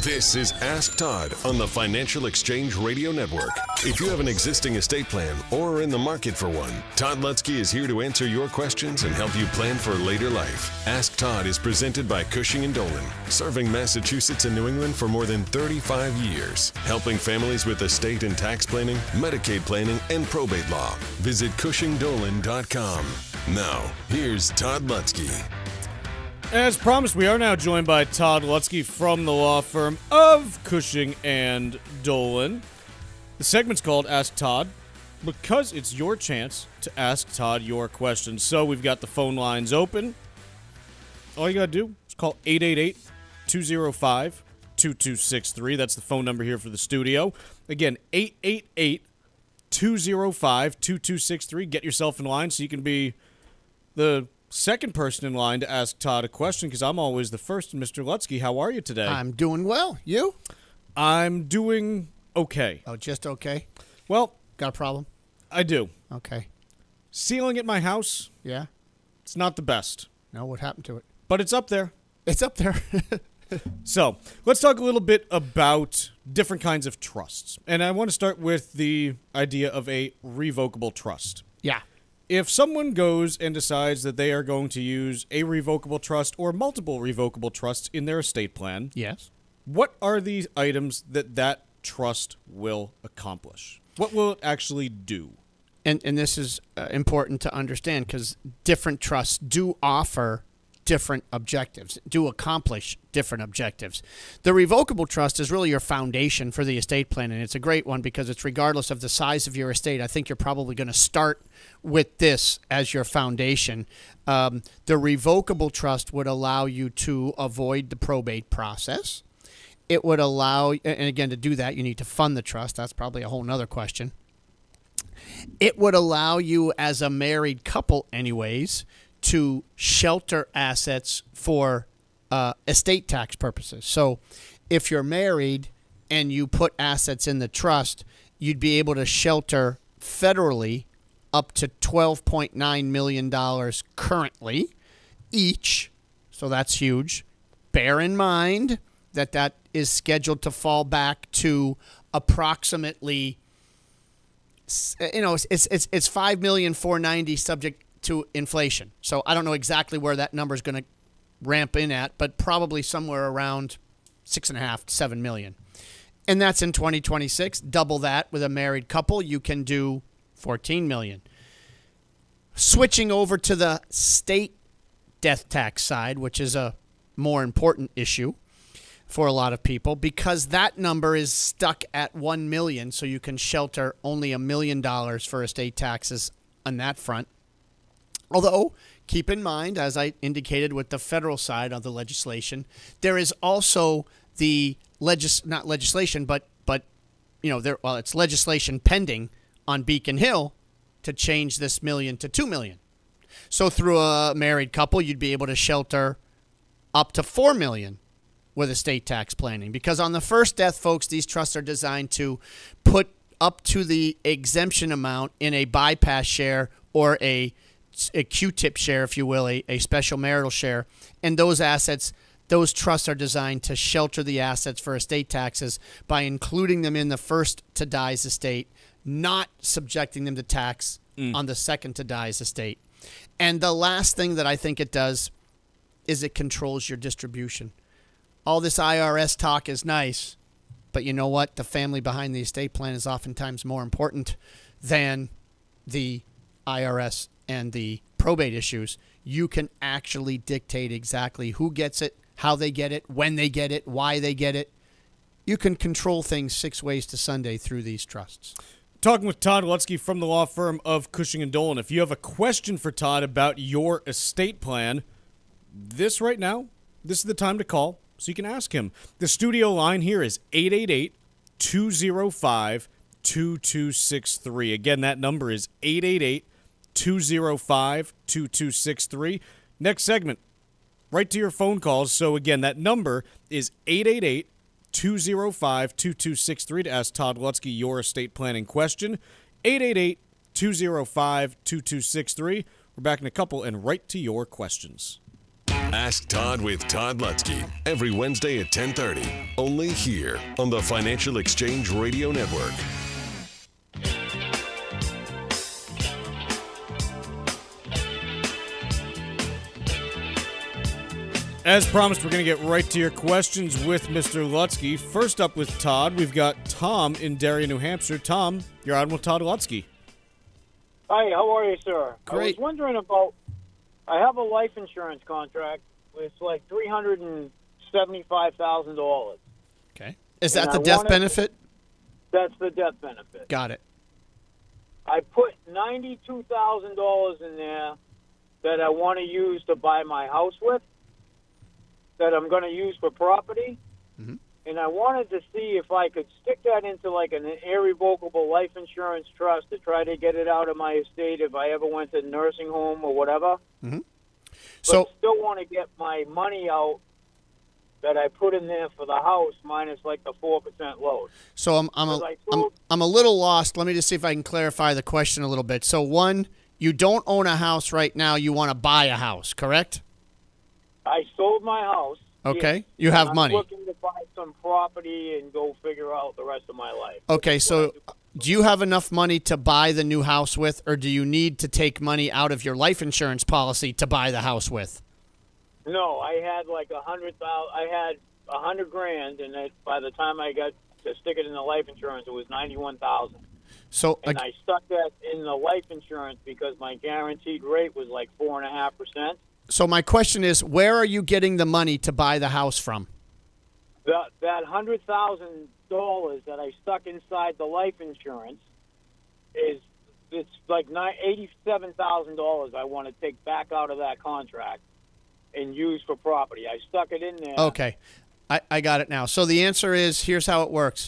This is Ask Todd on the Financial Exchange Radio Network. If you have an existing estate plan or are in the market for one, Todd Lutsky is here to answer your questions and help you plan for later life. Ask Todd is presented by Cushing Dolan, serving Massachusetts and New England for more than 35 years, helping families with estate and tax planning, Medicaid planning, and probate law. Visit CushingDolan.com. Now, here's Todd Lutsky. As promised, we are now joined by Todd Lutsky from the law firm of Cushing and Dolan. The segment's called Ask Todd because it's your chance to ask Todd your questions. So we've got the phone lines open. All you got to do is call 888-205-2263. That's the phone number here for the studio. Again, 888-205-2263. Get yourself in line so you can be the second person in line to ask Todd a question, because I'm always the first. Mr. Lutsky, how are you today? I'm doing well. You? I'm doing okay. Oh, just okay? Well, got a problem? I do. Okay. Ceiling at my house, Yeah? it's not the best, No, what happened to it? but it's up there. It's up there. So let's talk a little bit about different kinds of trusts. And I want to start with the idea of a revocable trust. Yeah. If someone goes and decides that they are going to use a revocable trust or multiple revocable trusts in their estate plan, Yes. what are the items that that trust will accomplish? What will it actually do? And this is important to understand because different trusts do offer different objectives, do accomplish different objectives. The revocable trust is really your foundation for the estate plan, and it's a great one because it's regardless of the size of your estate. I think you're probably going to start with this as your foundation. The revocable trust would allow you to avoid the probate process. It would allow, and again, to do that, you need to fund the trust. That's probably a whole nother question. It would allow you as a married couple anyways to shelter assets for estate tax purposes. So if you're married and you put assets in the trust, you'd be able to shelter federally up to $12.9 million currently each. So that's huge. Bear in mind that that is scheduled to fall back to approximately, it's $5,490,000 subject to inflation. So I don't know exactly where that number is going to ramp in at, but probably somewhere around 6.5 to 7 million. And that's in 2026. Double that with a married couple, you can do 14 million. Switching over to the state death tax side, which is a more important issue for a lot of people, because that number is stuck at 1 million, so you can shelter only $1 million for estate taxes on that front. Although, keep in mind, as I indicated with the federal side of the legislation, there is also the it's legislation pending on Beacon Hill to change this million to 2 million. So through a married couple, you'd be able to shelter up to 4 million with estate tax planning. Because on the first death, folks, these trusts are designed to put up to the exemption amount in a bypass share or a Q-tip share, if you will, a special marital share. And those assets, those trusts are designed to shelter the assets for estate taxes by including them in the first to die's estate, not subjecting them to tax on the second to die's estate. And the last thing that I think it does is it controls your distribution. All this IRS talk is nice, but you know what? The family behind the estate plan is oftentimes more important than the IRS and the probate issues. You can actually dictate exactly who gets it, how they get it, when they get it, why they get it. You can control things 6 ways to Sunday through these trusts. Talking with Todd Lutsky from the law firm of Cushing and Dolan. If you have a question for Todd about your estate plan, this right now, this is the time to call so you can ask him. The studio line here is 888-205-2263. Again, that number is 888-205-2263. Next segment, right to your phone calls. So again, that number is 888-205-2263 to ask Todd Lutsky your estate planning question. 888-205-2263. We're back in a couple and right to your questions. Ask Todd with Todd Lutsky every Wednesday at 10:30. Only here on the Financial Exchange Radio Network. As promised, we're going to get right to your questions with Mr. Lutsky. First up with Todd, we've got Tom in Darien, New Hampshire. Tom, you're on with Todd Lutsky. Hi, how are you, sir? Great. I was wondering about, I have a life insurance contract. It's like $375,000. Okay. Is that the death benefit? That's the death benefit. Got it. I put $92,000 in there that I want to use to buy my house with, that I'm going to use for property. Mm-hmm. And I wanted to see if I could stick that into like an irrevocable life insurance trust to try to get it out of my estate if I ever went to nursing home or whatever. Mm-hmm. So still want to get my money out that I put in there for the house minus like the 4% load. So I'm a little lost. Let me just see if I can clarify the question a little bit. So one, you don't own a house right now. You want to buy a house, correct? I sold my house. Okay. Yes, you have I'm money. looking to buy some property and go figure out the rest of my life. Okay, so do you have enough money to buy the new house with, or do you need to take money out of your life insurance policy to buy the house with? No, I had like $100,000. I had $100,000, and by the time I got to stick it in the life insurance, it was $91,000. So, and I stuck that in the life insurance because my guaranteed rate was like 4.5%. So my question is, where are you getting the money to buy the house from? That $100,000 that I stuck inside the life insurance it's like $87,000 I want to take back out of that contract and use for property. I stuck it in there. Okay. I got it now. So the answer is, here's how it works.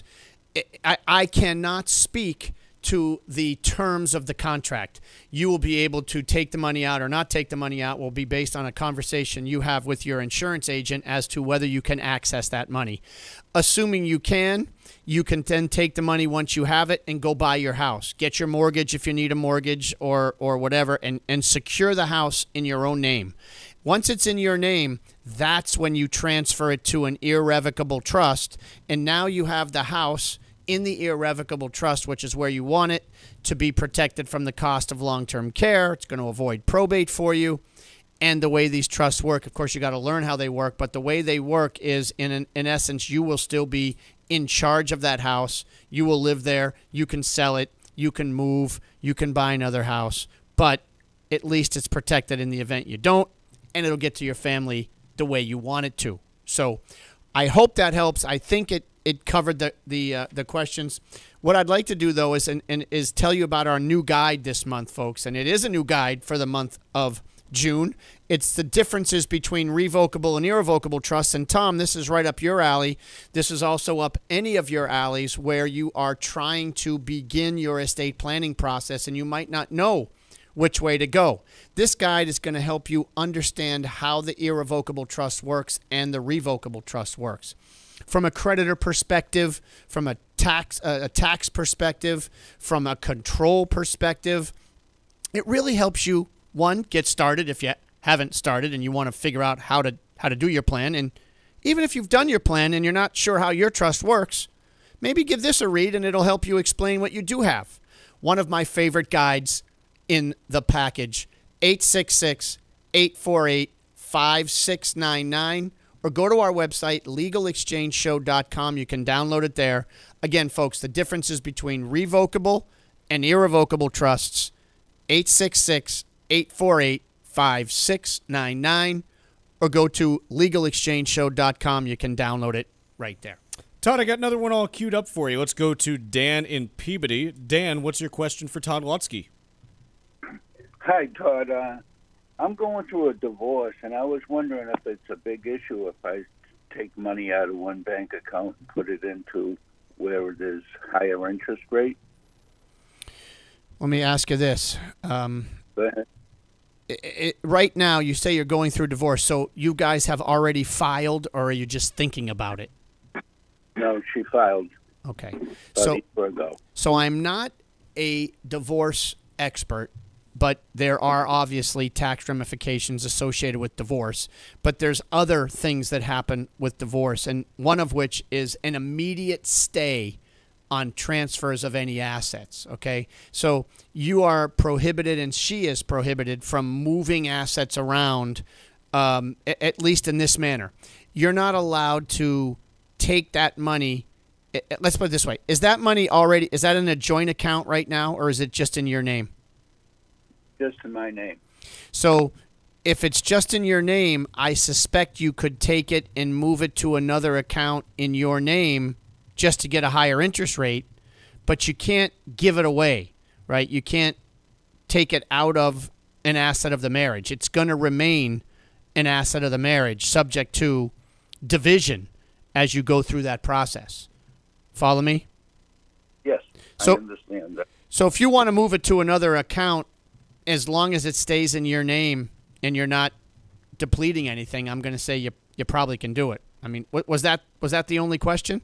I cannot speak to the terms of the contract. You will be able to take the money out or not take the money out will be based on a conversation you have with your insurance agent as to whether you can access that money. Assuming you can then take the money once you have it and go buy your house. Get your mortgage if you need a mortgage or whatever, and secure the house in your own name. Once it's in your name, that's when you transfer it to an irrevocable trust, and now you have the house in the irrevocable trust, which is where you want it to be protected from the cost of long-term care. It's going to avoid probate for you. And the way these trusts work, of course, you got to learn how they work, but the way they work is, in essence, you will still be in charge of that house. You will live there. You can sell it. You can move. You can buy another house. But at least it's protected in the event you don't, and it'll get to your family the way you want it to. So I hope that helps. I think it covered the questions. What I'd like to do, though, is tell you about our new guide this month, folks. And it is a new guide for the month of June. It's the differences between revocable and irrevocable trusts. And Tom, this is right up your alley. This is also up any of your alleys where you are trying to begin your estate planning process and you might not know which way to go. This guide is going to help you understand how the irrevocable trust works and the revocable trust works. From a creditor perspective, from a tax perspective, from a control perspective, it really helps you, one, get started if you haven't started and you want to figure out how to do your plan. And even if you've done your plan and you're not sure how your trust works, maybe give this a read and it'll help you explain what you do have. One of my favorite guides in the package, 866-848-5699. Or go to our website, legalexchangeshow.com. You can download it there. Again, folks, the differences between revocable and irrevocable trusts, 866-848-5699. Or go to legalexchangeshow.com. You can download it right there. Todd, I got another one all queued up for you. Let's go to Dan in Peabody. Dan, what's your question for Todd Lutsky? Hi, Todd. I'm going through a divorce, and I was wondering if it's a big issue if I take money out of one bank account and put it into where there's higher interest rate. Let me ask you this. Go ahead. Right now, you say you're going through divorce, so you guys have already filed, or are you just thinking about it? No, she filed. Okay. About a year ago. So I'm not a divorce expert, but there are obviously tax ramifications associated with divorce. But there's other things that happen with divorce, and one of which is an immediate stay on transfers of any assets, okay? So you are prohibited, and she is prohibited from moving assets around, at least in this manner. You're not allowed to take that money. Let's put it this way. Is that money already, is that in a joint account right now, or is it just in your name? Just in my name. So if it's just in your name, I suspect you could take it and move it to another account in your name just to get a higher interest rate, but you can't give it away, right? You can't take it out of an asset of the marriage. It's going to remain an asset of the marriage, subject to division as you go through that process. Follow me? Yes, I understand that. So if you want to move it to another account, as long as it stays in your name and you're not depleting anything, I'm going to say you probably can do it. I mean, was that the only question?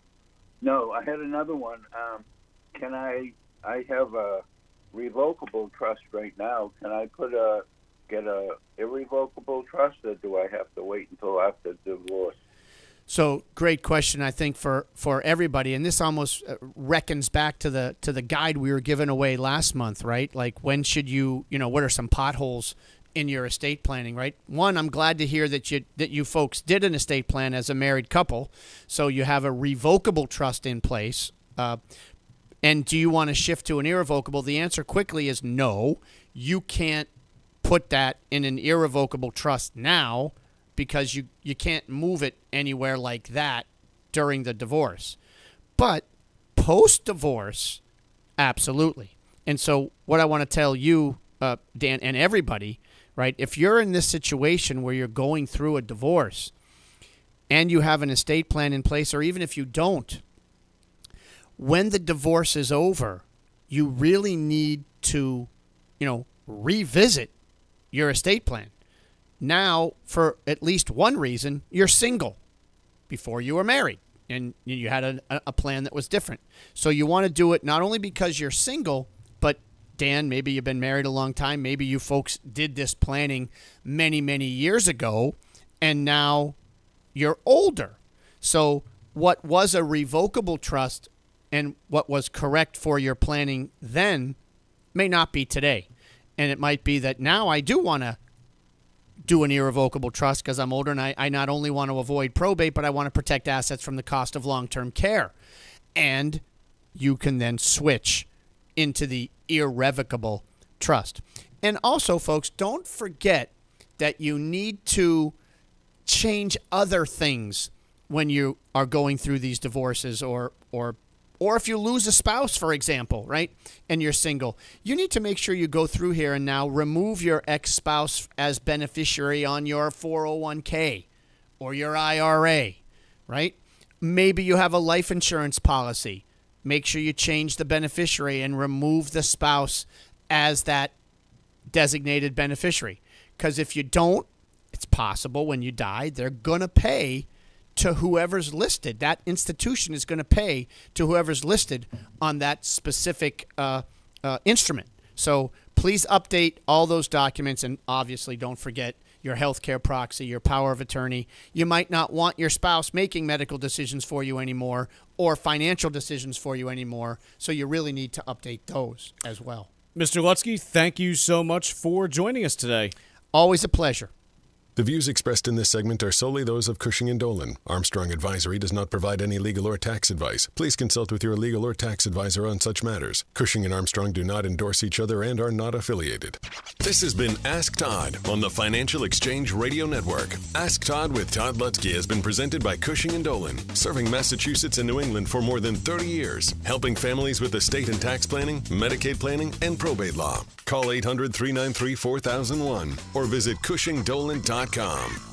No, I had another one. Can I have a revocable trust right now. Can I get a irrevocable trust, or do I have to wait until after divorce? So great question, I think, for everybody, and this almost reckons back to the guide we were giving away last month, right? Like, when should you what are some potholes in your estate planning, right? One, I'm glad to hear that you folks did an estate plan as a married couple, so you have a revocable trust in place. And do you want to shift to an irrevocable? The answer quickly is no. You can't put that in an irrevocable trust now, because you can't move it anywhere like that during the divorce. But post-divorce, absolutely. And so what I want to tell you, Dan, and everybody, right, if you're in this situation where you're going through a divorce and you have an estate plan in place, or even if you don't, when the divorce is over, you really need to, revisit your estate plan. Now, for at least one reason, you're single. Before you were married, and you had a plan that was different. So you want to do it not only because you're single, but Dan, maybe you've been married a long time. Maybe you folks did this planning many, many years ago, and now you're older. So what was a revocable trust and what was correct for your planning then may not be today. And it might be that now I do want to do an irrevocable trust because I'm older, and I not only want to avoid probate, but I want to protect assets from the cost of long-term care. And you can then switch into the irrevocable trust. And also, folks, don't forget that you need to change other things when you are going through these divorces, or if you lose a spouse, for example, right, and you're single, you need to make sure you go through here and now remove your ex-spouse as beneficiary on your 401k or your IRA, right? Maybe you have a life insurance policy. Make sure you change the beneficiary and remove the spouse as that designated beneficiary. Because if you don't, it's possible when you die, they're going to pay to whoever's listed. That institution is going to pay to whoever's listed on that specific instrument. So please update all those documents, and obviously don't forget your healthcare proxy, your power of attorney. You might not want your spouse making medical decisions for you anymore or financial decisions for you anymore, so you really need to update those as well. Mr. Lutsky, thank you so much for joining us today. Always a pleasure. The views expressed in this segment are solely those of Cushing & Dolan. Armstrong Advisory does not provide any legal or tax advice. Please consult with your legal or tax advisor on such matters. Cushing and Armstrong do not endorse each other and are not affiliated. This has been Ask Todd on the Financial Exchange Radio Network. Ask Todd with Todd Lutsky has been presented by Cushing & Dolan, serving Massachusetts and New England for more than 30 years, helping families with estate and tax planning, Medicaid planning, and probate law. Call 800-393-4001 or visit CushingDolan.com.